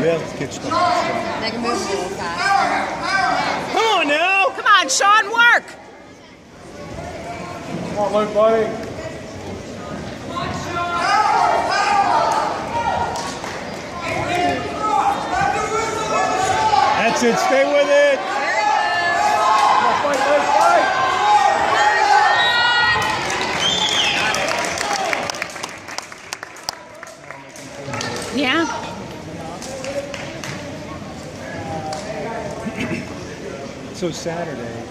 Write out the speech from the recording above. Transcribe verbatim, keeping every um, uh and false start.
Well, this kid's still strong. They can move a little faster. Come on now! Come on, Sean, work! Come on, Luke, buddy. That's it, stay with it! Come on, fight, fight, fight! Yeah. So Saturday,